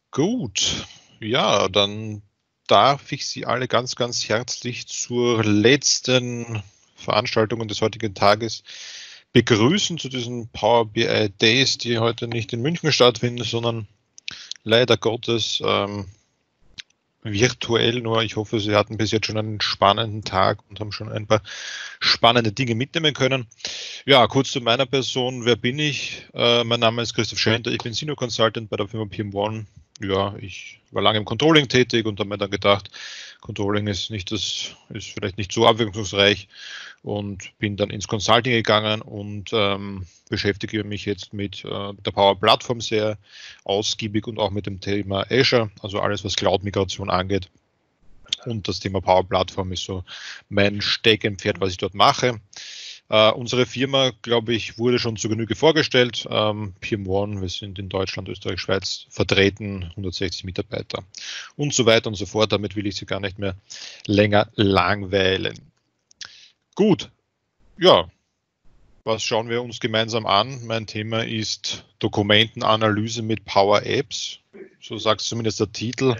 Gut, ja, dann darf ich Sie alle ganz, ganz herzlich zur letzten Veranstaltung des heutigen Tages begrüßen, zu diesen Power BI Days, die heute nicht in München stattfinden, sondern leider Gottes virtuell. Nur ich hoffe, Sie hatten bis jetzt schon einen spannenden Tag und haben schon ein paar spannende Dinge mitnehmen können. Ja, kurz zu meiner Person. Wer bin ich? Mein Name ist Christoph Schenter. Ich bin Senior Consultant bei der Firma PM1. Ja, ich war lange im Controlling tätig und habe mir dann gedacht, Controlling ist vielleicht nicht so abwechslungsreich und bin dann ins Consulting gegangen und beschäftige mich jetzt mit der Power Plattform sehr ausgiebig und auch mit dem Thema Azure, also alles, was Cloud-Migration angeht. Und das Thema Power Plattform ist so mein Steckenpferd, was ich dort mache. Unsere Firma, glaube ich, wurde schon zu Genüge vorgestellt. PM1, wir sind in Deutschland, Österreich, Schweiz vertreten, 160 Mitarbeiter und so weiter und so fort. Damit will ich Sie gar nicht mehr länger langweilen. Gut, ja, was schauen wir uns gemeinsam an? Mein Thema ist Dokumentenanalyse mit Power Apps. So sagt zumindest der Titel.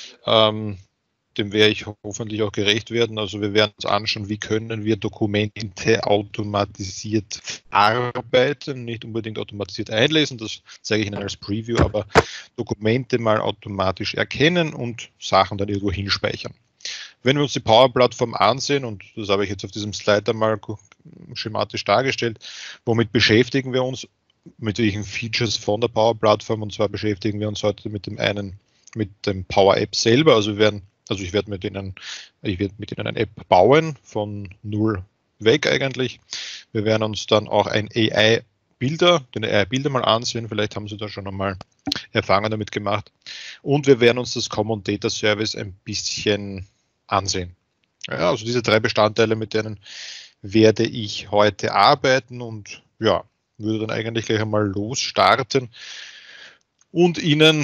Dem werde ich hoffentlich auch gerecht werden. Also wir werden uns anschauen, wie können wir Dokumente automatisiert verarbeiten, nicht unbedingt automatisiert einlesen, das zeige ich Ihnen als Preview, aber Dokumente mal automatisch erkennen und Sachen dann irgendwo hinspeichern. Wenn wir uns die Power-Plattform ansehen, und das habe ich jetzt auf diesem Slide einmal schematisch dargestellt, womit beschäftigen wir uns, mit welchen Features von der Power-Plattform, und zwar beschäftigen wir uns heute mit dem Power-App selber. Also ich werde mit Ihnen eine App bauen, von null weg eigentlich. Wir werden uns dann auch den AI-Bilder mal ansehen. Vielleicht haben Sie da schon einmal Erfahrungen damit gemacht. Und wir werden uns das Common Data Service ein bisschen ansehen. Ja, also diese 3 Bestandteile, mit denen werde ich heute arbeiten und ja, würde dann eigentlich gleich einmal losstarten und Ihnen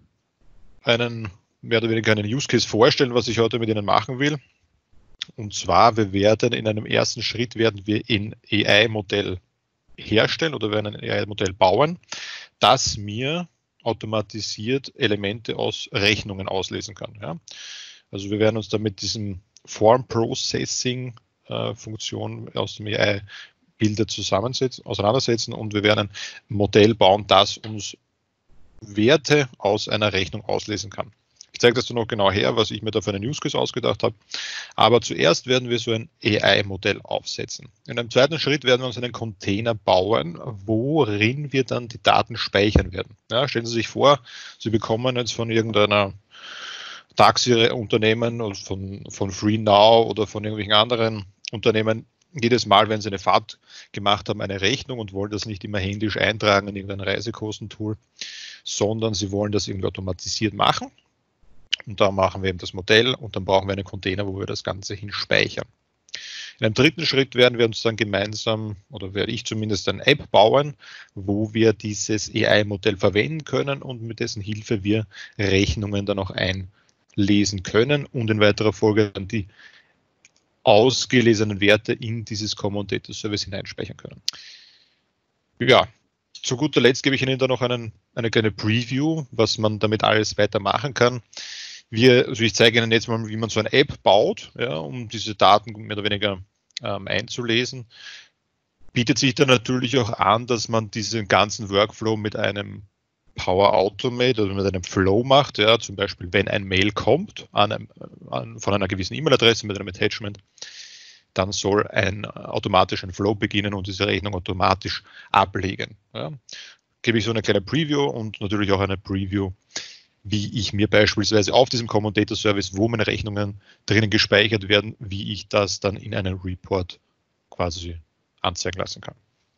mehr oder weniger einen Use Case vorstellen, was ich heute mit Ihnen machen will. Und zwar, in einem ersten Schritt werden wir ein AI-Modell herstellen oder werden ein AI-Modell bauen, das mir automatisiert Elemente aus Rechnungen auslesen kann. Ja? Also wir werden uns dann mit diesem Form Processing Funktion aus dem AI Bilder auseinandersetzen und wir werden ein Modell bauen, das uns Werte aus einer Rechnung auslesen kann. Ich zeige das dann noch genau her, was ich mir da für einen Use Case ausgedacht habe. Aber zuerst werden wir so ein AI-Modell aufsetzen. In einem zweiten Schritt werden wir uns einen Container bauen, worin wir dann die Daten speichern werden. Ja, stellen Sie sich vor, Sie bekommen jetzt von irgendeiner Taxi-Unternehmen oder von FreeNow oder von irgendwelchen anderen Unternehmen jedes Mal, wenn Sie eine Fahrt gemacht haben, eine Rechnung und wollen das nicht immer händisch eintragen in irgendein Reisekostentool, sondern Sie wollen das irgendwie automatisiert machen. Und da machen wir eben das Modell und dann brauchen wir einen Container, wo wir das Ganze hinspeichern. In einem dritten Schritt werden wir uns dann gemeinsam, oder werde ich zumindest eine App bauen, wo wir dieses AI-Modell verwenden können und mit dessen Hilfe wir Rechnungen dann auch einlesen können und in weiterer Folge dann die ausgelesenen Werte in dieses Common Data Service hineinspeichern können. Ja, zu guter Letzt gebe ich Ihnen dann noch eine kleine Preview, was man damit alles weitermachen kann. Ich zeige Ihnen jetzt mal, wie man so eine App baut, ja, um diese Daten mehr oder weniger einzulesen. Bietet sich dann natürlich auch an, dass man diesen ganzen Workflow mit einem Power Automate oder mit einem Flow macht, ja, zum Beispiel, wenn ein Mail kommt von einer gewissen E-Mail-Adresse mit einem Attachment, dann soll automatisch ein Flow beginnen und diese Rechnung automatisch ablegen. Ja. Gebe ich so eine kleine Preview und natürlich auch eine Preview, wie ich mir beispielsweise auf diesem Common Data Service, wo meine Rechnungen drinnen gespeichert werden, wie ich das dann in einem Report quasi anzeigen lassen kann.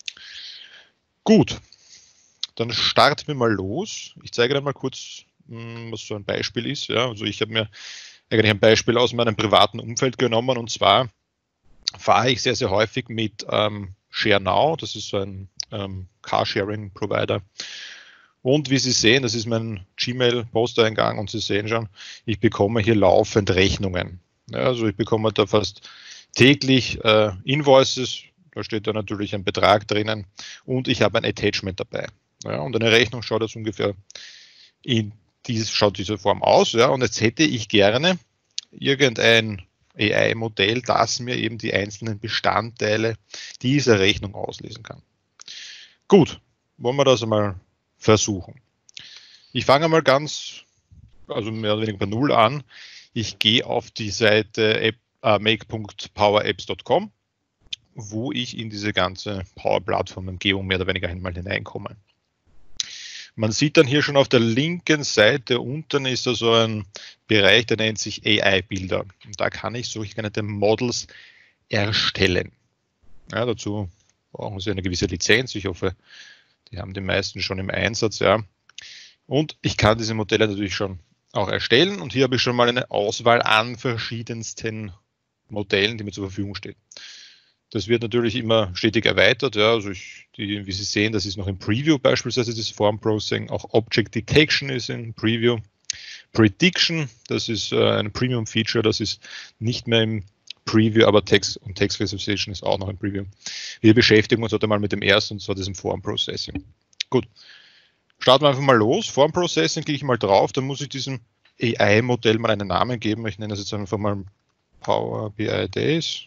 Gut, dann starten wir mal los. Ich zeige dann mal kurz, was so ein Beispiel ist. Ja, also ich habe mir eigentlich ein Beispiel aus meinem privaten Umfeld genommen und zwar fahre ich sehr, sehr häufig mit ShareNow, das ist so ein Carsharing-Provider. Und wie Sie sehen, das ist mein Gmail-Posteingang und Sie sehen schon, ich bekomme hier laufend Rechnungen. Ja, also ich bekomme da fast täglich Invoices, da steht da natürlich ein Betrag drinnen und ich habe ein Attachment dabei. Ja, und eine Rechnung schaut jetzt ungefähr in schaut diese Form aus, ja, und jetzt hätte ich gerne irgendein AI-Modell, das mir eben die einzelnen Bestandteile dieser Rechnung auslesen kann. Gut, wollen wir das einmal versuchen. Ich fange mal also mehr oder weniger bei Null an. Ich gehe auf die Seite make.powerapps.com, wo ich in diese ganze Power-Plattform-Umgebung mehr oder weniger einmal hineinkomme. Man sieht dann hier schon auf der linken Seite unten ist da so ein Bereich, der nennt sich AI-Bilder. Und da kann ich solche Models erstellen. Ja, dazu brauchen Sie eine gewisse Lizenz. Ich hoffe, die haben die meisten schon im Einsatz. Ja. Und ich kann diese Modelle natürlich schon auch erstellen. Und hier habe ich schon mal eine Auswahl an verschiedensten Modellen, die mir zur Verfügung stehen. Das wird natürlich immer stetig erweitert. Ja, also wie Sie sehen, das ist noch im Preview beispielsweise, das Form Processing. Auch Object Detection ist in Preview. Prediction, das ist ein Premium-Feature, das ist nicht mehr im Preview, aber Text und Text Visualization ist auch noch im Preview. Wir beschäftigen uns heute mal mit dem ersten, und zwar diesem Form Processing. Gut, starten wir einfach mal los. Form Processing, klicke ich mal drauf, dann muss ich diesem AI-Modell mal einen Namen geben. Ich nenne das jetzt einfach mal Power BI Days.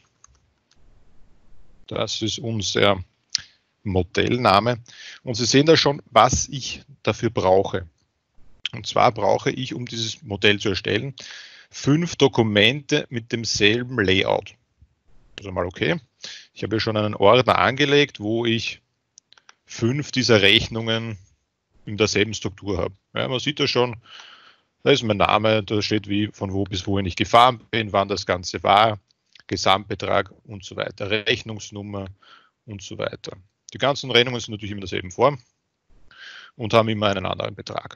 Das ist unser Modellname. Und Sie sehen da schon, was ich dafür brauche. Und zwar brauche ich, um dieses Modell zu erstellen, 5 Dokumente mit demselben Layout. Also mal okay. Ich habe hier schon einen Ordner angelegt, wo ich 5 dieser Rechnungen in derselben Struktur habe. Ja, man sieht das schon, da ist mein Name, da steht von wo bis wohin ich gefahren bin, wann das Ganze war, Gesamtbetrag und so weiter, Rechnungsnummer und so weiter. Die ganzen Rechnungen sind natürlich immer in derselben Form und haben immer einen anderen Betrag.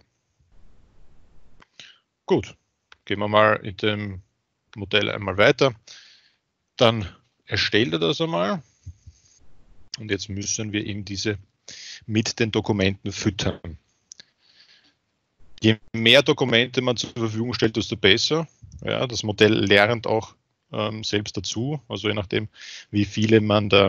Gut, gehen wir mal in dem Modell einmal weiter. Dann erstellt er das einmal und jetzt müssen wir eben diese mit den Dokumenten füttern. Je mehr Dokumente man zur Verfügung stellt, desto besser. Ja, das Modell lernt auch selbst dazu, also je nachdem, wie viele man da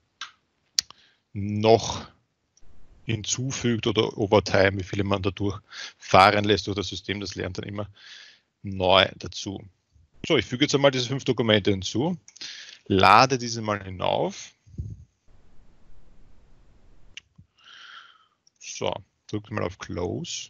noch hinzufügt oder Overtime, wie viele man dadurch fahren lässt durch das System, das lernt dann immer neu dazu. So, ich füge jetzt einmal diese 5 Dokumente hinzu, lade diese mal hinauf. So, drücke mal auf Close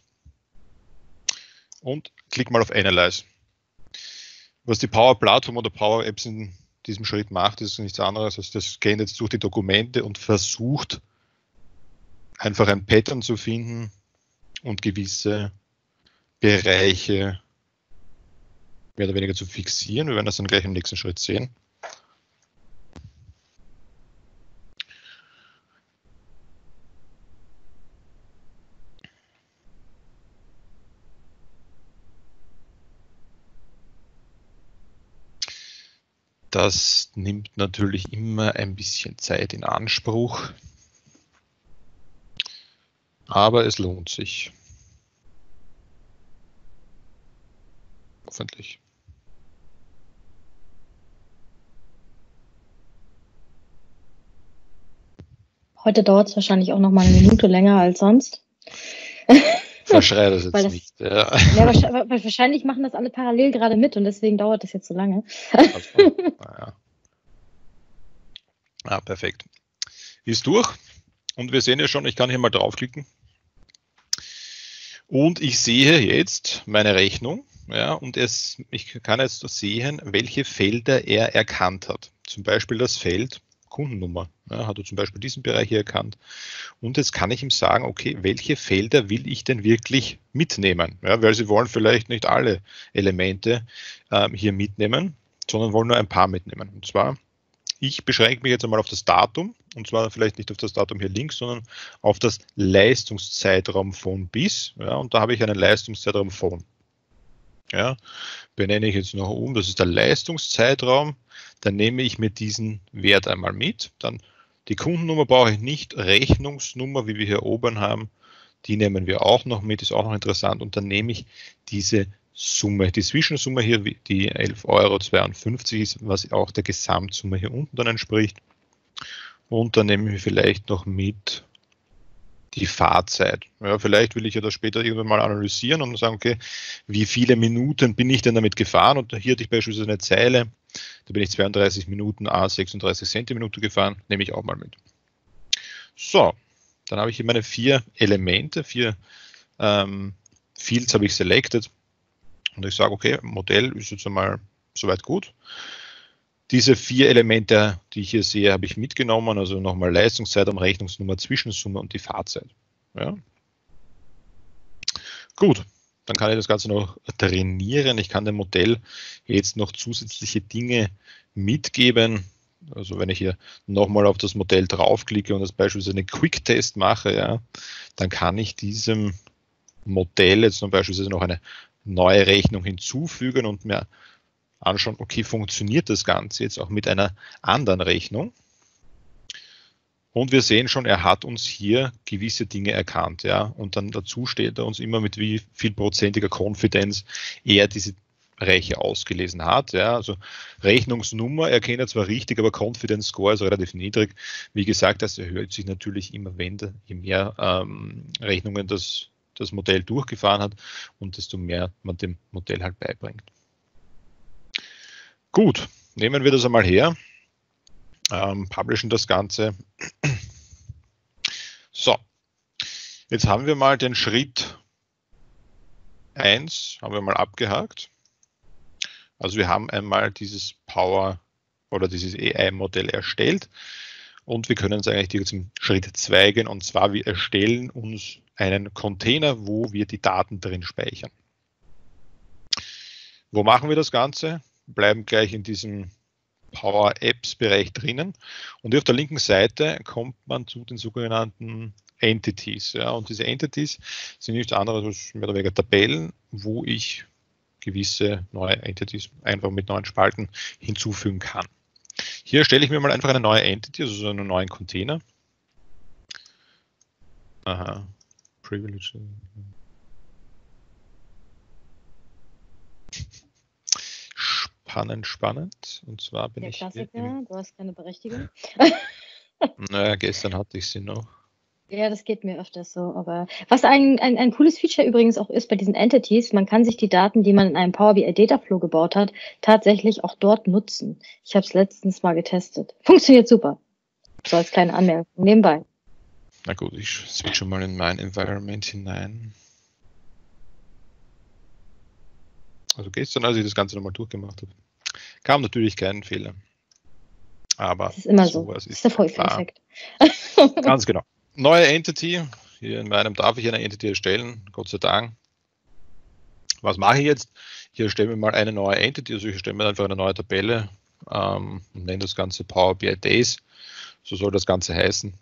und klicke mal auf Analyze. Was die Power Plattform oder Power Apps in diesem Schritt macht, ist nichts anderes als das scannt jetzt durch die Dokumente und versucht einfach ein Pattern zu finden und gewisse Bereiche mehr oder weniger zu fixieren. Wir werden das dann gleich im nächsten Schritt sehen. Das nimmt natürlich immer ein bisschen Zeit in Anspruch, aber es lohnt sich. Hoffentlich. Heute dauert es wahrscheinlich auch noch mal eine Minute länger als sonst. Verschrei das jetzt nicht. Ja, wahrscheinlich machen das alle parallel gerade mit und deswegen dauert das jetzt so lange. Also, naja. Perfekt. Ist durch und wir sehen ja schon, ich kann hier mal draufklicken und ich sehe jetzt meine Rechnung, ja, und ich kann jetzt sehen, welche Felder er erkannt hat. Zum Beispiel das Feld Kundennummer, ja, hat er zum Beispiel diesen Bereich hier erkannt. Und jetzt kann ich ihm sagen, okay, welche Felder will ich denn wirklich mitnehmen? Ja, weil Sie wollen vielleicht nicht alle Elemente hier mitnehmen, sondern wollen nur ein paar mitnehmen. Und zwar, ich beschränke mich jetzt einmal auf das Datum, und zwar vielleicht nicht auf das Datum hier links, sondern auf das Leistungszeitraum von bis. Ja, und da habe ich einen Leistungszeitraum von. Ja, benenne ich jetzt noch um, das ist der Leistungszeitraum, dann nehme ich mir diesen Wert einmal mit, dann die Kundennummer brauche ich nicht, Rechnungsnummer, wie wir hier oben haben, die nehmen wir auch noch mit, ist auch noch interessant und dann nehme ich diese Summe, die Zwischensumme hier, die 11,52 € ist, was auch der Gesamtsumme hier unten dann entspricht und dann nehme ich vielleicht noch mit die Fahrzeit. Ja, vielleicht will ich ja das später irgendwann mal analysieren und sagen, okay, wie viele Minuten bin ich denn damit gefahren? Und hier hatte ich beispielsweise eine Zeile, da bin ich 32 Minuten a 36 Zentiminuten gefahren, nehme ich auch mal mit. So, dann habe ich hier meine 4 Elemente, 4 Fields habe ich selected und ich sage, okay, Modell ist jetzt einmal soweit gut. Diese 4 Elemente, die ich hier sehe, habe ich mitgenommen, also nochmal Leistungszeitraum, Rechnungsnummer, Zwischensumme und die Fahrzeit. Ja. Gut, dann kann ich das Ganze noch trainieren. Ich kann dem Modell jetzt noch zusätzliche Dinge mitgeben. Also wenn ich hier nochmal auf das Modell draufklicke und das beispielsweise einen Quick-Test mache, ja, dann kann ich diesem Modell jetzt zum Beispiel noch eine neue Rechnung hinzufügen und mir anschauen, okay, funktioniert das Ganze jetzt auch mit einer anderen Rechnung? Und wir sehen schon, er hat uns hier gewisse Dinge erkannt, ja, und dann dazu steht er uns immer mit wie viel prozentiger Konfidenz er diese Reiche ausgelesen hat, ja, also Rechnungsnummer erkennt er zwar richtig, aber Confidence Score ist relativ niedrig. Wie gesagt, das erhöht sich natürlich immer, je mehr Rechnungen das Modell durchgefahren hat und desto mehr man dem Modell halt beibringt. Gut, nehmen wir das einmal her, publishen das Ganze. So, jetzt haben wir mal den Schritt 1, haben wir mal abgehakt. Also wir haben einmal dieses Power oder dieses AI-Modell erstellt und wir können jetzt eigentlich zum Schritt 2 gehen, und zwar wir erstellen uns einen Container, wo wir die Daten drin speichern. Wo machen wir das Ganze? Bleiben gleich in diesem Power Apps Bereich drinnen und hier auf der linken Seite kommt man zu den sogenannten Entities. Ja, und diese Entities sind nichts anderes als mehr oder weniger Tabellen, wo ich gewisse neue Entities einfach mit neuen Spalten hinzufügen kann. Hier erstelle ich mir mal einfach eine neue Entity, also so einen neuen Container. Aha, Privilege. Spannend. Und zwar bin ich. Der Klassiker, du hast keine Berechtigung. Naja, gestern hatte ich sie noch. Ja, das geht mir öfters so. Aber was ein cooles Feature übrigens auch ist bei diesen Entities, man kann sich die Daten, die man in einem Power BI Dataflow gebaut hat, tatsächlich auch dort nutzen. Ich habe es letztens mal getestet. Funktioniert super. So als kleine Anmerkung nebenbei. Na gut, ich switche mal in mein Environment hinein. Also gestern, als ich das Ganze nochmal durchgemacht habe, kam natürlich kein Fehler. Aber das ist immer so. Das ist der Volleffekt. Ganz genau. Neue Entity. Hier in meinem darf ich eine Entity erstellen, Gott sei Dank. Was mache ich jetzt? Hier erstellen wir mal eine neue Entity, also ich erstelle mir einfach eine neue Tabelle und nenne das Ganze Power BI Days. So soll das Ganze heißen.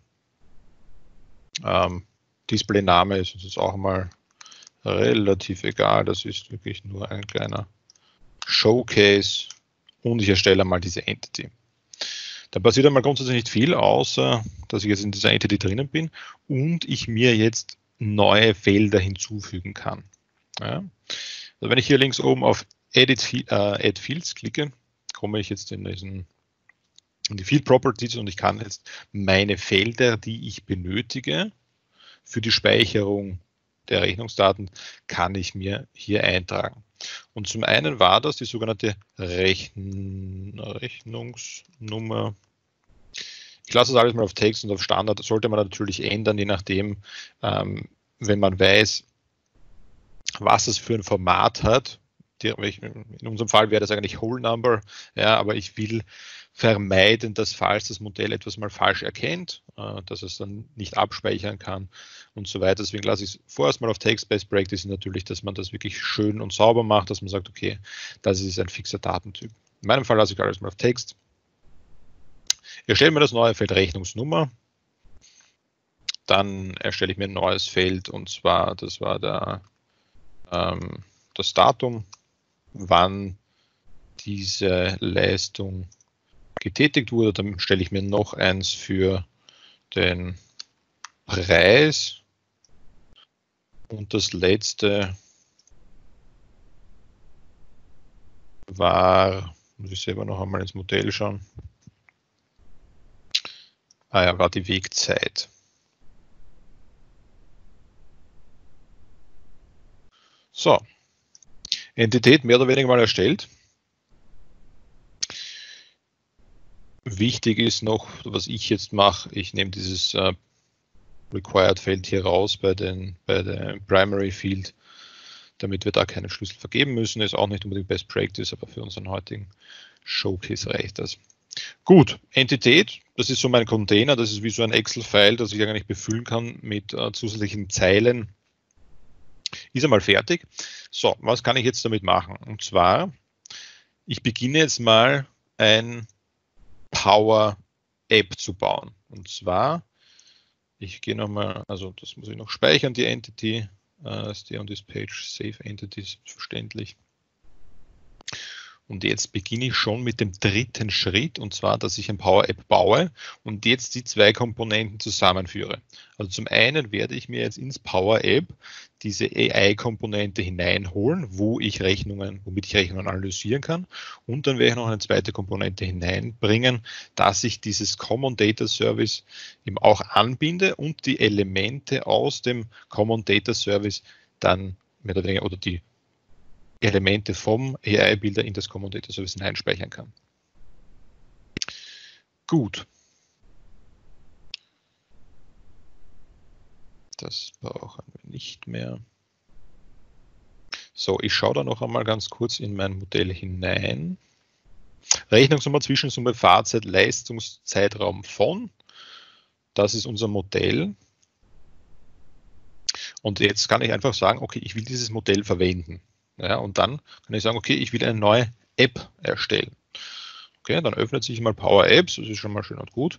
Display-Name ist uns jetzt auch mal relativ egal, das ist wirklich nur ein kleiner Showcase und ich erstelle mal diese Entity. Da passiert einmal grundsätzlich nicht viel, außer dass ich jetzt in dieser Entity drinnen bin und ich mir jetzt neue Felder hinzufügen kann. Ja. Also wenn ich hier links oben auf Add Fields klicke, komme ich jetzt in die Field Properties und ich kann jetzt meine Felder, die ich benötige für die Speicherung der Rechnungsdaten, kann ich mir hier eintragen. Und zum einen war das die sogenannte Rechnungsnummer. Ich lasse das alles mal auf Text und auf Standard. Das sollte man natürlich ändern, je nachdem, wenn man weiß, was es für ein Format hat. In unserem Fall wäre das eigentlich Whole Number, ja, aber ich will vermeiden, dass falls das Modell etwas mal falsch erkennt, dass es dann nicht abspeichern kann und so weiter. Deswegen lasse ich es vorerst mal auf Text. Best Practice natürlich, dass man das wirklich schön und sauber macht, dass man sagt, okay, das ist ein fixer Datentyp. In meinem Fall lasse ich alles mal auf Text. Erstelle mir das neue Feld Rechnungsnummer. Dann erstelle ich mir ein neues Feld und zwar, das war das Datum, wann diese Leistung getätigt wurde. Dann stelle ich mir noch eins für den Preis und das letzte war, muss ich selber noch einmal ins Modell schauen, war die Wegzeit. So, Entität mehr oder weniger mal erstellt. Wichtig ist noch, was ich jetzt mache, ich nehme dieses Required Feld hier raus bei dem Primary Field, damit wir da keine Schlüssel vergeben müssen. Ist auch nicht unbedingt Best Practice, aber für unseren heutigen Showcase reicht das. Gut, Entität, das ist so mein Container, das ist wie so ein Excel-File, das ich eigentlich befüllen kann mit zusätzlichen Zeilen. Ist einmal fertig. So, was kann ich jetzt damit machen? Und zwar, ich beginne jetzt mal ein Power App zu bauen. Und zwar, ich gehe nochmal, also das muss ich noch speichern, die Entity, stay on this page, save Entity, selbstverständlich. Und jetzt beginne ich schon mit dem dritten Schritt, und zwar, dass ich ein Power App baue und jetzt die zwei Komponenten zusammenführe. Also zum einen werde ich mir jetzt ins Power App diese AI-Komponente hineinholen, womit ich Rechnungen analysieren kann. Und dann werde ich noch eine zweite Komponente hineinbringen, dass ich dieses Common Data Service eben auch anbinde und die Elemente aus dem Common Data Service dann mehr oder weniger, oder die Elemente vom AI-Bilder in das Common Data Service hineinspeichern kann. Gut. Das brauchen wir nicht mehr. So, ich schaue da noch einmal ganz kurz in mein Modell hinein. Rechnungsnummer, Zwischensumme, Fahrzeit, Leistungszeitraum von. Das ist unser Modell. Und jetzt kann ich einfach sagen, okay, ich will dieses Modell verwenden. Ja, und dann kann ich sagen, okay, ich will eine neue App erstellen. Okay, dann öffnet sich mal Power Apps, das ist schon mal schön und gut.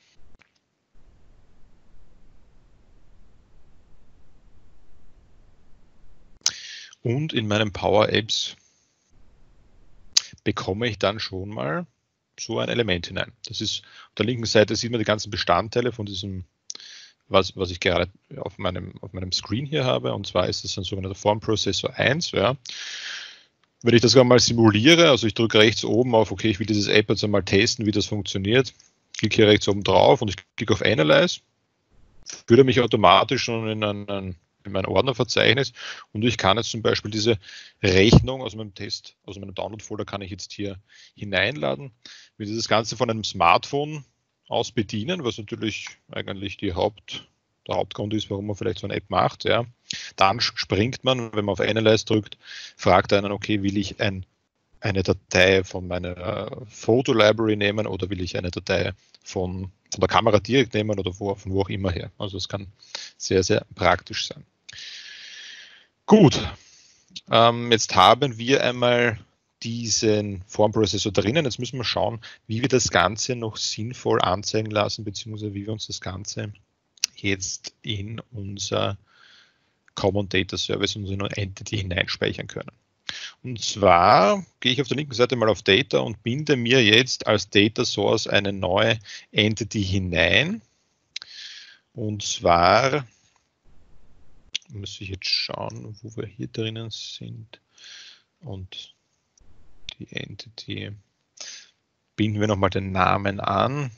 Und in meinem Power Apps bekomme ich dann schon mal so ein Element hinein. Das ist auf der linken Seite, sieht man die ganzen Bestandteile von diesem, was ich gerade auf meinem Screen hier habe. Und zwar ist es ein sogenannter Form Processor 1. Ja. Wenn ich das gerade mal simuliere, also ich drücke rechts oben auf, okay, ich will dieses App jetzt einmal testen, wie das funktioniert, klicke hier rechts oben drauf und ich klicke auf Analyze, führt er mich automatisch schon in mein Ordnerverzeichnis und ich kann jetzt zum Beispiel diese Rechnung aus meinem Download-Folder kann ich jetzt hier hineinladen, will dieses Ganze von einem Smartphone aus bedienen, was natürlich eigentlich der Hauptgrund ist, warum man vielleicht so eine App macht. Ja. Dann springt man, wenn man auf Analyze drückt, fragt einen, okay, will ich eine Datei von meiner Foto-Library nehmen oder will ich eine Datei von der Kamera direkt nehmen oder von wo auch immer her. Also das kann sehr, sehr praktisch sein. Gut, jetzt haben wir einmal diesen Formprozessor drinnen. Jetzt müssen wir schauen, wie wir das Ganze noch sinnvoll anzeigen lassen, beziehungsweise wie wir uns das Ganze jetzt in unser Common Data Service, unsere Entity hineinspeichern können. Und zwar gehe ich auf der linken Seite mal auf Data und binde mir jetzt als Data Source eine neue Entity hinein. Und zwar muss ich jetzt schauen, wo wir hier drinnen sind. Und die Entity binden wir nochmal den Namen an.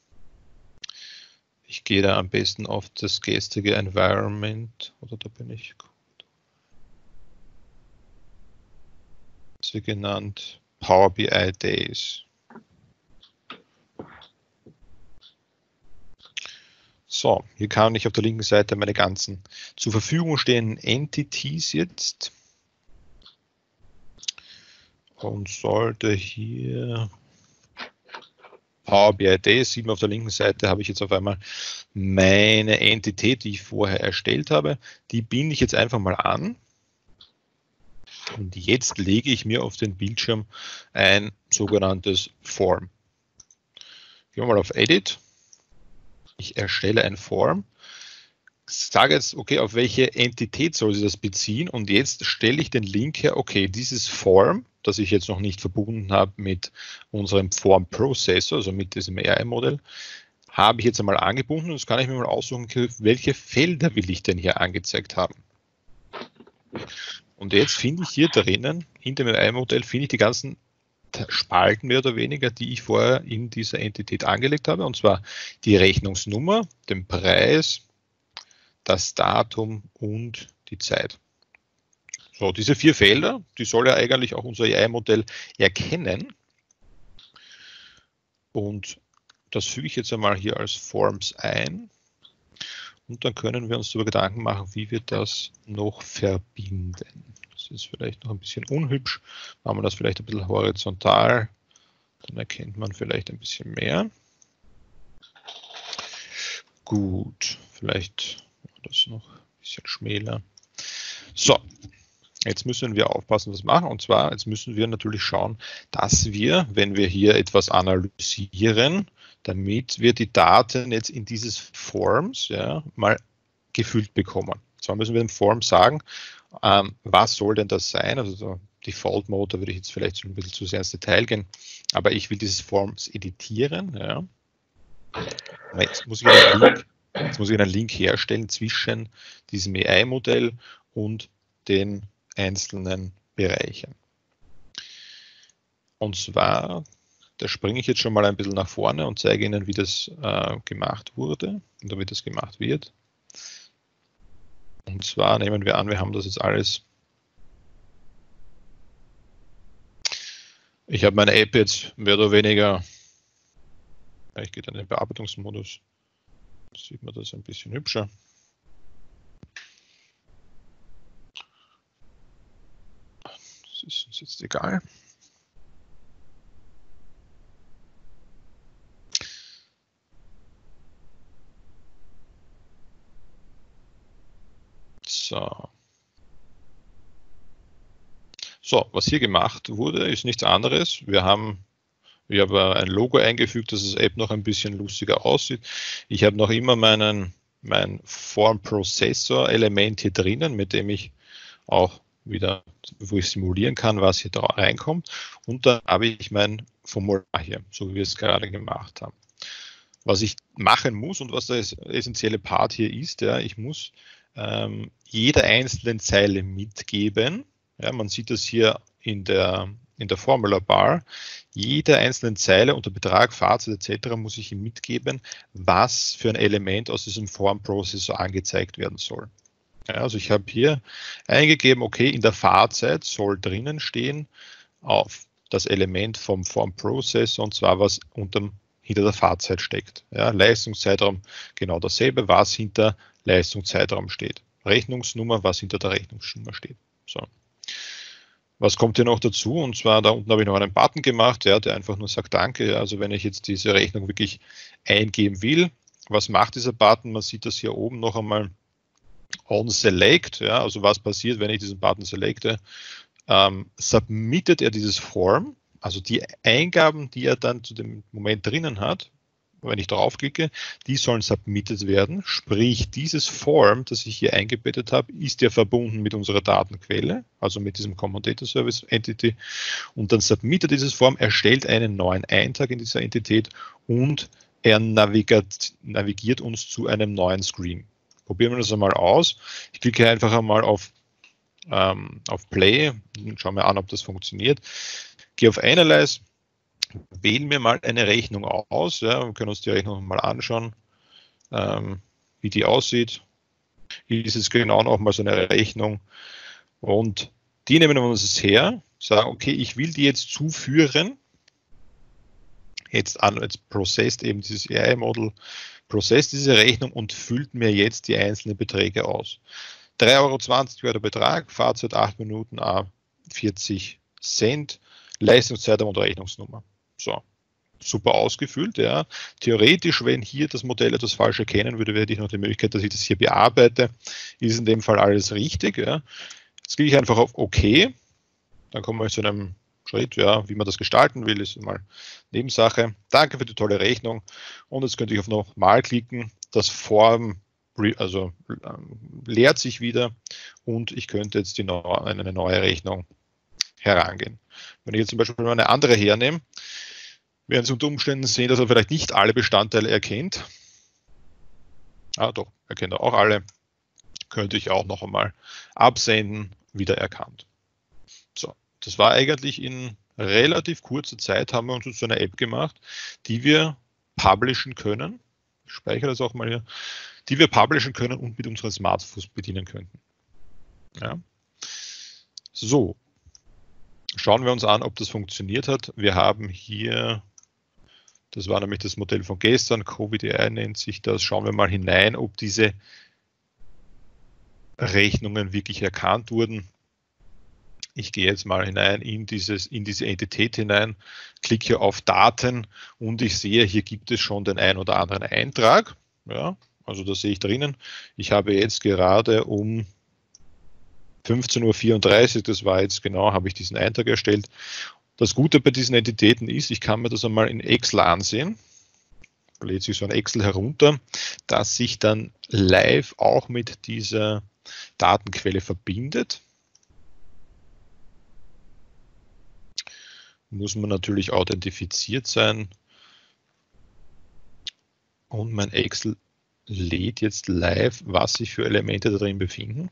Ich gehe da am besten auf das gestrige Environment, oder da bin ich gut. Das wird genannt Power BI Days. So, hier kann ich auf der linken Seite meine ganzen zur Verfügung stehenden Entities jetzt. Und sollte hier Power BI Days, sieht man auf der linken Seite, habe ich jetzt auf einmal meine Entität, die ich vorher erstellt habe. Die binde ich jetzt einfach mal an. Und jetzt lege ich mir auf den Bildschirm ein sogenanntes Form. Gehen wir mal auf Edit. Ich erstelle ein Form. Sage jetzt, okay, auf welche Entität soll sie das beziehen? Und jetzt stelle ich den Link her, okay, dieses Form, das ich jetzt noch nicht verbunden habe mit unserem Form Processor, also mit diesem AI-Modell, habe ich jetzt einmal angebunden. Und jetzt kann ich mir mal aussuchen, welche Felder will ich denn hier angezeigt haben. Und jetzt finde ich hier drinnen, in dem AI-Modell, finde ich die ganzen Spalten mehr oder weniger, die ich vorher in dieser Entität angelegt habe. Und zwar die Rechnungsnummer, den Preis, das Datum und die Zeit. So, diese 4 Felder, die soll ja eigentlich auch unser AI-Modell erkennen. Und das füge ich jetzt einmal hier als Forms ein. Und dann können wir uns darüber Gedanken machen, wie wir das noch verbinden. Das ist vielleicht noch ein bisschen unhübsch. Machen wir das vielleicht ein bisschen horizontal. Dann erkennt man vielleicht ein bisschen mehr. Gut, vielleicht das noch ein bisschen schmäler. So, jetzt müssen wir aufpassen, was wir machen. Und zwar, jetzt müssen wir natürlich schauen, dass wir, wenn wir hier etwas analysieren, damit wir die Daten jetzt in dieses Forms mal gefüllt bekommen. Zwar müssen wir dem Form sagen, was soll denn das sein? Also so Default Mode, da würde ich jetzt vielleicht so ein bisschen zu sehr ins Detail gehen, aber ich will dieses Forms editieren. Ja. Jetzt muss ich einen Link herstellen zwischen diesem AI-Modell und den einzelnen Bereichen. Und zwar, da springe ich jetzt schon mal ein bisschen nach vorne und zeige Ihnen, wie das gemacht wurde oder wie das gemacht wird. Und zwar nehmen wir an, wir haben das jetzt alles. Ich habe meine App jetzt mehr oder weniger, ich gehe dann in den Bearbeitungsmodus, da sieht man das ein bisschen hübscher. Das ist uns jetzt egal. So, was hier gemacht wurde, ist nichts anderes. Ich habe ein Logo eingefügt, dass das App noch ein bisschen lustiger aussieht. Ich habe noch immer mein Form Processor Element hier drinnen, mit dem ich auch wieder, wo ich simulieren kann, was hier da reinkommt. Und dann habe ich mein Formular hier, so wie wir es gerade gemacht haben. Was ich machen muss und was der essentielle Part hier ist, ich muss jeder einzelnen Zeile mitgeben. Ja, man sieht das hier in der Formula Bar. Jede einzelne Zeile unter Betrag, Fahrzeit etc. muss ich ihm mitgeben, was für ein Element aus diesem Formprozessor angezeigt werden soll. Ja, also ich habe hier eingegeben, okay, in der Fahrzeit soll drinnen stehen auf das Element vom Formprozessor, und zwar was hinter der Fahrzeit steckt. Ja, Leistungszeitraum genau dasselbe, was hinter Leistungszeitraum steht. Rechnungsnummer, was hinter der Rechnungsnummer steht. So. Was kommt hier noch dazu? Und zwar, da unten habe ich noch einen Button gemacht, der einfach nur sagt Danke. Ja, also wenn ich jetzt diese Rechnung wirklich eingeben will, was macht dieser Button? Man sieht das hier oben noch einmal on Select. Ja, also was passiert, wenn ich diesen Button selecte? Submittet er dieses Form, also die Eingaben, die er dann zu dem Moment drinnen hat, wenn ich draufklicke, die sollen submitted werden. Sprich, dieses Form, das ich hier eingebettet habe, ist ja verbunden mit unserer Datenquelle, also mit diesem Common Data Service Entity. Und dann submittet dieses Form, erstellt einen neuen Eintrag in dieser Entität und er navigiert uns zu einem neuen Screen. Probieren wir das einmal aus. Ich klicke einfach einmal auf Play und schauen wir an, ob das funktioniert. Gehe auf Analyze. Wählen wir mal eine Rechnung aus. Ja, wir können uns die Rechnung mal anschauen, wie die aussieht. Hier ist es genau noch mal so eine Rechnung. Und die nehmen wir uns jetzt her, sagen, okay, ich will die jetzt zuführen. Jetzt processed eben dieses AI-Model, processed diese Rechnung und füllt mir jetzt die einzelnen Beträge aus. 3,20 € war der Betrag, Fahrzeit 8 Minuten, 40 Cent, Leistungszeitraum und Rechnungsnummer. So, super ausgefüllt. Ja. Theoretisch, wenn hier das Modell etwas falsch erkennen würde, hätte ich noch die Möglichkeit, dass ich das hier bearbeite. Ist in dem Fall alles richtig. Ja. Jetzt klicke ich einfach auf OK. Dann kommen wir zu einem Schritt, ja, wie man das gestalten will, ist mal Nebensache. Danke für die tolle Rechnung. Und jetzt könnte ich auf Nochmal klicken. Das Form leert sich wieder und ich könnte jetzt eine neue Rechnung herangehen. Wenn ich jetzt zum Beispiel eine andere hernehme, werden Sie unter Umständen sehen, dass er vielleicht nicht alle Bestandteile erkennt. Doch, erkennt er auch alle. Könnte ich auch noch einmal absenden, wieder erkannt. So, das war eigentlich in relativ kurzer Zeit, haben wir uns so eine App gemacht, die wir publishen können. Ich speichere das auch mal hier. Die wir publishen können und mit unseren Smartphones bedienen könnten. Ja. So, schauen wir uns an, ob das funktioniert hat. Wir haben hier, das war nämlich das Modell von gestern, COVID-AI nennt sich das. Schauen wir mal hinein, ob diese Rechnungen wirklich erkannt wurden. Ich gehe jetzt mal hinein in diese Entität hinein, klicke auf Daten und ich sehe, hier gibt es schon den ein oder anderen Eintrag. Ja, also da sehe ich drinnen. Ich habe jetzt gerade um 15:34 Uhr, das war jetzt genau, habe ich diesen Eintrag erstellt. Das Gute bei diesen Entitäten ist, ich kann mir das einmal in Excel ansehen. Da lädt sich so ein Excel herunter, das sich dann live auch mit dieser Datenquelle verbindet. Muss man natürlich authentifiziert sein. Und mein Excel lädt jetzt live, was sich für Elemente da drin befinden.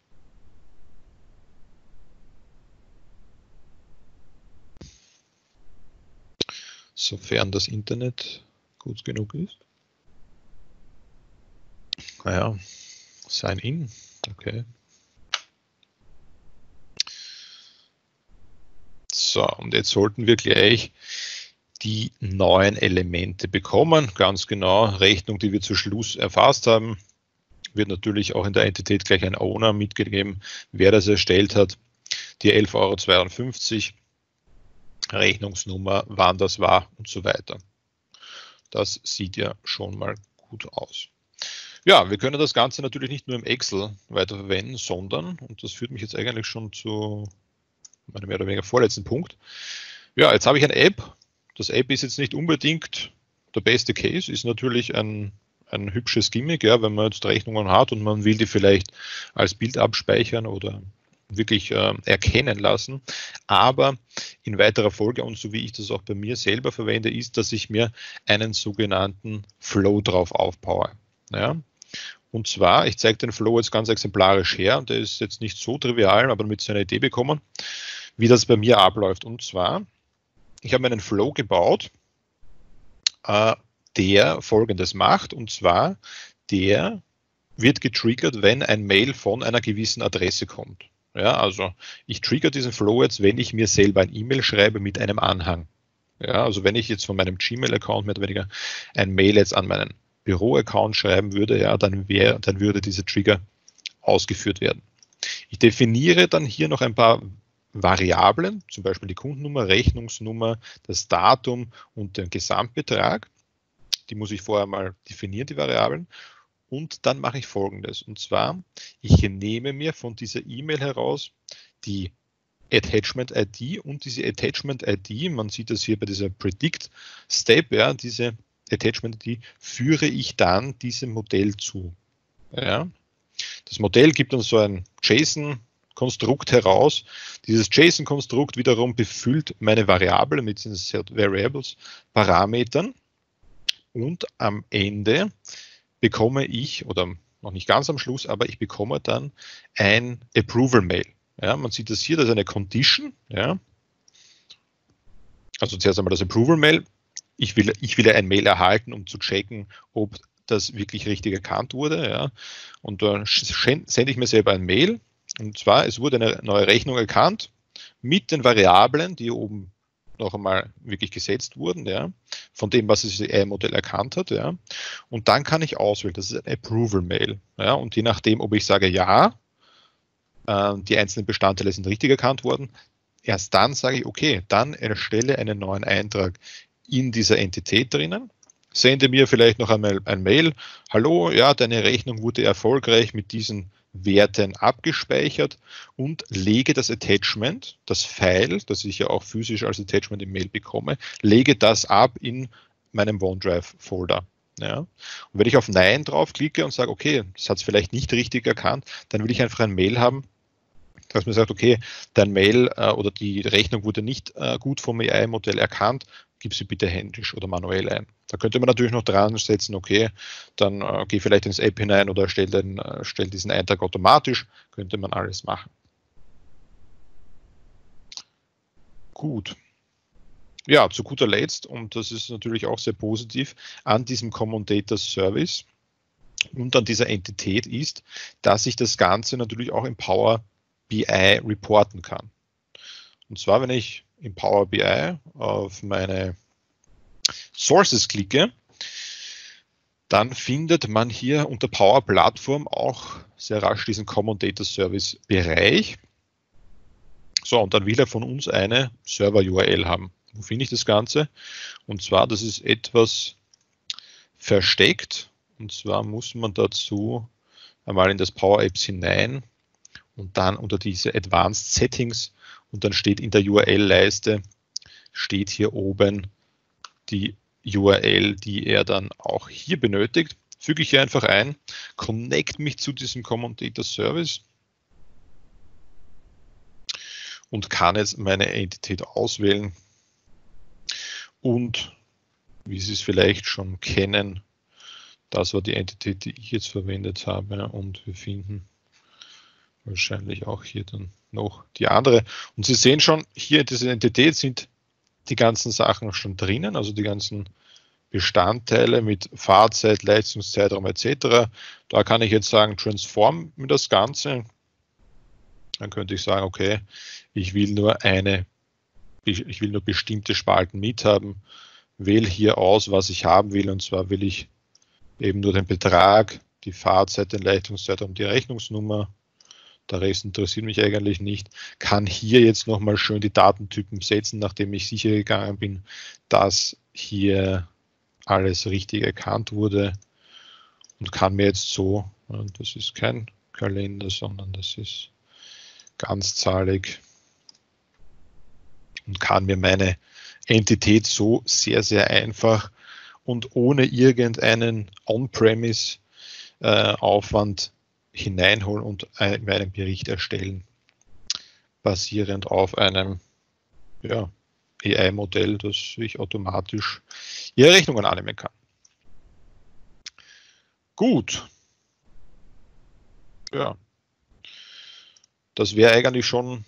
Sofern das Internet gut genug ist. Naja, Sign in, okay. So, und jetzt sollten wir gleich die neuen Elemente bekommen. Ganz genau, Rechnung, die wir zu Schluss erfasst haben, wird natürlich auch in der Entität gleich ein Owner mitgegeben, wer das erstellt hat. Die 11,52 €, Rechnungsnummer, wann das war und so weiter. Das sieht ja schon mal gut aus. Ja, wir können das Ganze natürlich nicht nur im Excel weiterverwenden, sondern, und das führt mich jetzt eigentlich schon zu meinem mehr oder weniger vorletzten Punkt. Ja, jetzt habe ich eine App. Das App ist jetzt nicht unbedingt der beste Case, ist natürlich ein hübsches Gimmick, ja, wenn man jetzt Rechnungen hat und man will die vielleicht als Bild abspeichern oder wirklich erkennen lassen. Aber in weiterer Folge, und so wie ich das auch bei mir selber verwende, ist, dass ich mir einen sogenannten Flow drauf aufbaue. Ja. Und zwar, ich zeige den Flow jetzt ganz exemplarisch her, und der ist jetzt nicht so trivial, aber damit Sie eine Idee bekommen, wie das bei mir abläuft. Und zwar, ich habe einen Flow gebaut, der Folgendes macht, und zwar, der wird getriggert, wenn ein Mail von einer gewissen Adresse kommt. Ja, also ich trigger diesen Flow jetzt, wenn ich mir selber ein E-Mail schreibe mit einem Anhang. Ja, also wenn ich jetzt von meinem Gmail-Account mehr oder weniger ein Mail jetzt an meinen Büro-Account schreiben würde, ja, dann würde dieser Trigger ausgeführt werden. Ich definiere dann hier noch ein paar Variablen, zum Beispiel die Kundennummer, Rechnungsnummer, das Datum und den Gesamtbetrag. Die muss ich vorher mal definieren, die Variablen. Und dann mache ich Folgendes. Und zwar, ich nehme mir von dieser E-Mail heraus die Attachment-ID und diese Attachment-ID, man sieht das hier bei dieser Predict-Step, ja, diese Attachment-ID führe ich dann diesem Modell zu. Ja. Das Modell gibt uns so ein JSON-Konstrukt heraus. Dieses JSON-Konstrukt wiederum befüllt meine Variable mit diesen Set-Variables-Parametern und am Ende bekomme ich, oder noch nicht ganz am Schluss, aber ich bekomme dann ein Approval-Mail. Ja, man sieht das hier, das ist eine Condition. Ja. Also zuerst einmal das Approval-Mail. Ich will ein Mail erhalten, um zu checken, ob das wirklich richtig erkannt wurde. Ja. Und dann sende ich mir selber ein Mail. Und zwar, es wurde eine neue Rechnung erkannt mit den Variablen, die hier oben noch einmal wirklich gesetzt wurden, ja, von dem, was das AI-Modell erkannt hat. Ja. Und dann kann ich auswählen, das ist ein Approval-Mail. Ja. Und je nachdem, ob ich sage, ja, die einzelnen Bestandteile sind richtig erkannt worden, erst dann sage ich, okay, dann erstelle einen neuen Eintrag in dieser Entität drinnen, sende mir vielleicht noch einmal ein Mail, hallo, ja, deine Rechnung wurde erfolgreich mit diesen Werten abgespeichert und lege das Attachment, das File, das ich ja auch physisch als Attachment im Mail bekomme, lege das ab in meinem OneDrive-Folder. Ja. Und wenn ich auf Nein draufklicke und sage, okay, das hat es vielleicht nicht richtig erkannt, dann will ich einfach ein Mail haben, dass man sagt, okay, dein Mail oder die Rechnung wurde nicht gut vom AI-Modell erkannt, gib sie bitte händisch oder manuell ein. Da könnte man natürlich noch dran setzen, okay, dann geh vielleicht ins App hinein oder stell diesen Eintrag automatisch, könnte man alles machen. Gut. Ja, zu guter Letzt, und das ist natürlich auch sehr positiv, an diesem Common Data Service und an dieser Entität ist, dass ich das Ganze natürlich auch im Power BI reporten kann. Und zwar, wenn ich im Power BI auf meine Sources klicke, dann findet man hier unter Power Plattform auch sehr rasch diesen Common Data Service Bereich. So, und dann will er von uns eine Server-URL haben. Wo finde ich das Ganze? Und zwar, das ist etwas versteckt. Und zwar muss man dazu einmal in das Power Apps hinein und dann unter diese Advanced Settings und dann steht in der URL-Leiste, steht hier oben die URL, die er dann auch hier benötigt. Füge ich hier einfach ein, connect mich zu diesem Common Data Service und kann jetzt meine Entität auswählen. Und wie Sie es vielleicht schon kennen, das war die Entität, die ich jetzt verwendet habe. Und wir finden wahrscheinlich auch hier dann noch die andere. Und Sie sehen schon, hier in dieser Entität sind die ganzen Sachen schon drinnen, also die ganzen Bestandteile mit Fahrzeit, Leistungszeitraum etc. Da kann ich jetzt sagen, transform mir das Ganze. Dann könnte ich sagen, okay, ich will nur bestimmte Spalten mithaben, wähle hier aus, was ich haben will, und zwar will ich eben nur den Betrag, die Fahrzeit, den Leistungszeitraum, die Rechnungsnummer. Der Rest interessiert mich eigentlich nicht. Kann hier jetzt nochmal schön die Datentypen setzen, nachdem ich sicher gegangen bin, dass hier alles richtig erkannt wurde, und kann mir jetzt so, und das ist kein Kalender, sondern das ist ganzzahlig, und kann mir meine Entität so sehr, sehr einfach und ohne irgendeinen On-Premise-Aufwand hineinholen und einen Bericht erstellen, basierend auf einem AI-Modell, das ich automatisch Ihre Rechnungen annehmen kann. Gut. Ja. Das wäre eigentlich schon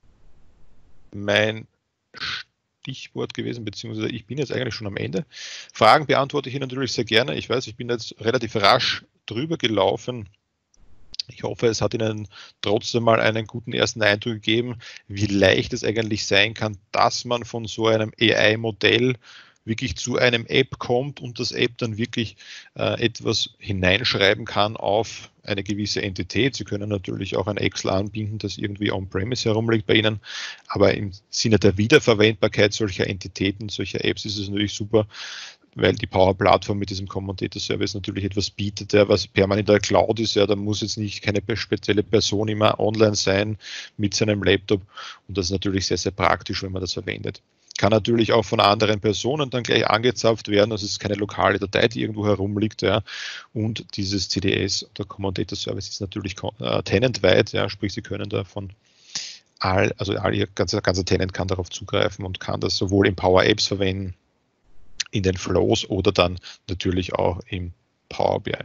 mein Stichwort gewesen, beziehungsweise ich bin jetzt eigentlich schon am Ende. Fragen beantworte ich Ihnen natürlich sehr gerne. Ich weiß, ich bin jetzt relativ rasch drüber gelaufen. Ich hoffe, es hat Ihnen trotzdem mal einen guten ersten Eindruck gegeben, wie leicht es eigentlich sein kann, dass man von so einem AI-Modell wirklich zu einem App kommt und das App dann wirklich etwas hineinschreiben kann auf eine gewisse Entität. Sie können natürlich auch ein Excel anbinden, das irgendwie on-premise herumliegt bei Ihnen, aber im Sinne der Wiederverwendbarkeit solcher Entitäten, solcher Apps ist es natürlich super, weil die Power-Plattform mit diesem Common Data Service natürlich etwas bietet, was permanent in der Cloud ist. Ja, da muss jetzt nicht keine spezielle Person immer online sein mit seinem Laptop, und das ist natürlich sehr, sehr praktisch, wenn man das verwendet. Kann natürlich auch von anderen Personen dann gleich angezapft werden, also es ist keine lokale Datei, die irgendwo herumliegt, ja, und dieses CDS oder Common Data Service ist natürlich tenantweit, ja, sprich Sie können da von Ihr ganzer Tenant kann darauf zugreifen und kann das sowohl in Power Apps verwenden, in den Flows oder dann natürlich auch im Power BI.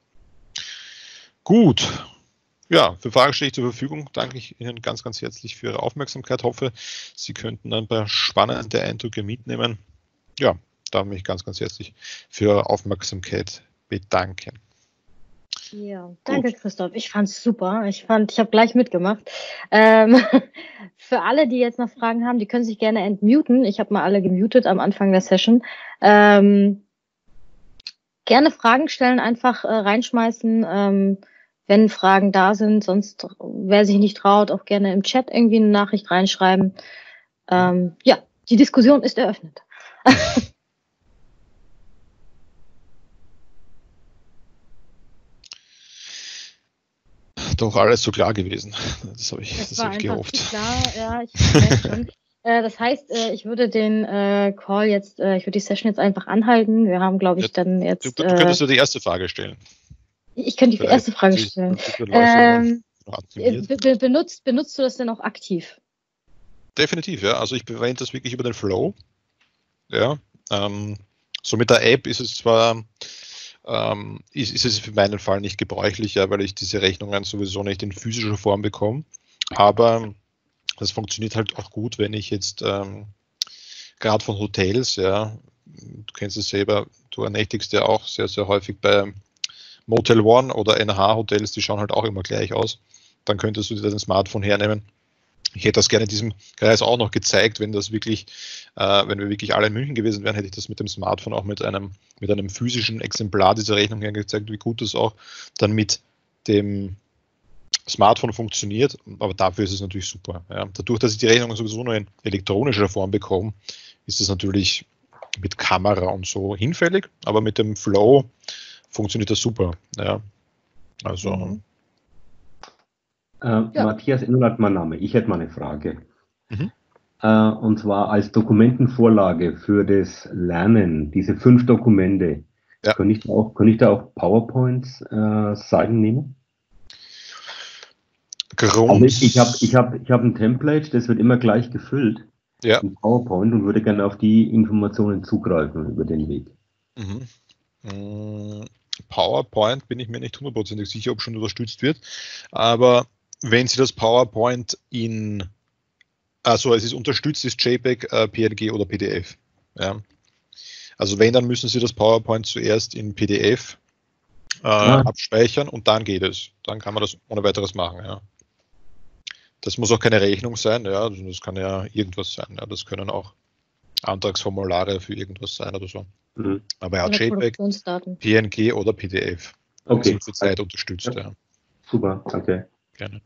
Gut, ja, für Fragen stehe ich zur Verfügung. Danke ich Ihnen ganz, ganz herzlich für Ihre Aufmerksamkeit. Hoffe, Sie könnten ein paar spannende Eindrücke mitnehmen. Ja, darf mich ganz, ganz herzlich für Ihre Aufmerksamkeit bedanken. Ja, danke Christoph. Ich fand es super. Ich habe gleich mitgemacht. Für alle, die jetzt noch Fragen haben, die können sich gerne entmuten. Ich habe mal alle gemutet am Anfang der Session. Gerne Fragen stellen, einfach reinschmeißen, wenn Fragen da sind. Sonst, wer sich nicht traut, auch gerne im Chat irgendwie eine Nachricht reinschreiben. Ja, die Diskussion ist eröffnet. Doch alles so klar gewesen. Das habe ich, das war ich gehofft. Klar, ja, ich weiß schon. Das heißt, ich würde den Call jetzt, ich würde die Session jetzt einfach anhalten. Wir haben, glaube ich, dann jetzt. Du könntest dir die erste Frage stellen. Ich könnte die erste Frage stellen. Benutzt du das denn auch aktiv? Definitiv, ja. Also ich verwende das wirklich über den Flow. Ja. So mit der App ist es zwar ist es für meinen Fall nicht gebräuchlich, ja, weil ich diese Rechnungen sowieso nicht in physischer Form bekomme. Aber das funktioniert halt auch gut, wenn ich jetzt gerade von Hotels, ja, du kennst es selber, du ernächtigst ja auch sehr, sehr häufig bei Motel One oder NH-Hotels, die schauen halt auch immer gleich aus. dann könntest du dir dein Smartphone hernehmen. Ich hätte das gerne in diesem Kreis auch noch gezeigt, wenn das wirklich, wenn wir wirklich alle in München gewesen wären, hätte ich das mit dem Smartphone auch mit einem physischen Exemplar dieser Rechnung hergezeigt, wie gut das auch dann mit dem Smartphone funktioniert. Aber dafür ist es natürlich super. Ja. Dadurch, dass ich die Rechnung sowieso nur in elektronischer Form bekomme, ist es natürlich mit Kamera und so hinfällig, aber mit dem Flow funktioniert das super. Ja. Also. Matthias Engelhardt, mein Name. Ich hätte mal eine Frage. Und zwar als Dokumentenvorlage für das Lernen, diese 5 Dokumente, kann ich da auch PowerPoint-Seiten nehmen? Also ich hab ein Template, das wird immer gleich gefüllt in PowerPoint und würde gerne auf die Informationen zugreifen über den Weg. PowerPoint bin ich mir nicht hundertprozentig sicher, ob schon unterstützt wird, aber wenn Sie das PowerPoint es ist unterstützt, ist JPEG, PNG oder PDF. Ja. Also wenn, dann müssen Sie das PowerPoint zuerst in PDF abspeichern und dann geht es. Dann kann man das ohne weiteres machen. Ja. Das muss auch keine Rechnung sein, ja, das kann ja irgendwas sein. Ja. Das können auch Antragsformulare für irgendwas sein oder so. Aber ja, JPEG, PNG oder PDF sind zurzeit unterstützt. Ja. Super, danke. Gerne.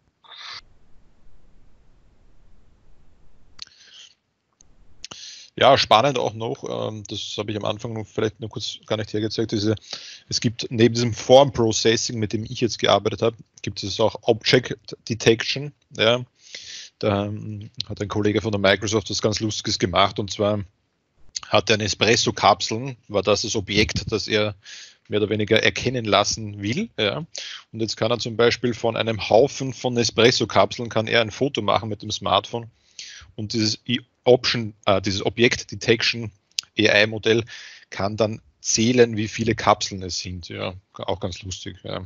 Ja, spannend auch noch, das habe ich am Anfang noch vielleicht noch kurz gar nicht hergezeigt, es gibt neben diesem Form Processing, mit dem ich jetzt gearbeitet habe, gibt es auch Object Detection. Ja. Da hat ein Kollege von der Microsoft was ganz Lustiges gemacht, und zwar hat er eine Espresso-Kapseln, war das Objekt, das er mehr oder weniger erkennen lassen will. Ja. Und jetzt kann er zum Beispiel von einem Haufen von Espresso-Kapseln kann er ein Foto machen mit dem Smartphone, und dieses Object Detection AI-Modell kann dann zählen, wie viele Kapseln es sind. Ja, auch ganz lustig. Ja.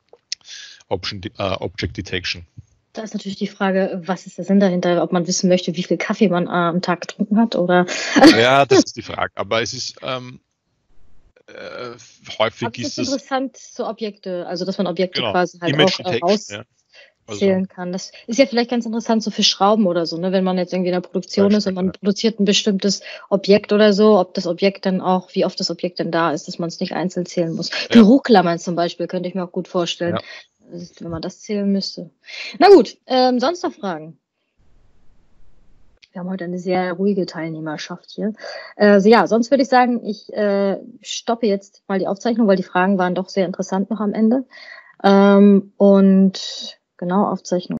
Object Detection. Da ist natürlich die Frage, was ist der Sinn dahinter, ob man wissen möchte, wie viel Kaffee man am Tag getrunken hat, oder? Ja, das ist die Frage. Aber es ist häufig aber ist es interessant, so Objekte, also dass man Objekte quasi halt Image auch rauszählen kann. Das ist ja vielleicht ganz interessant so für Schrauben oder so, ne? Wenn man jetzt irgendwie in der Produktion ist und man produziert ein bestimmtes Objekt oder so, ob das Objekt dann auch, wie oft das Objekt denn da ist, dass man es nicht einzeln zählen muss. Büroklammern zum Beispiel könnte ich mir auch gut vorstellen, wenn man das zählen müsste. Na gut, sonst noch Fragen? Wir haben heute eine sehr ruhige Teilnehmerschaft hier. Sonst würde ich sagen, ich stoppe jetzt mal die Aufzeichnung, weil die Fragen waren doch sehr interessant noch am Ende. Und genau, Aufzeichnung.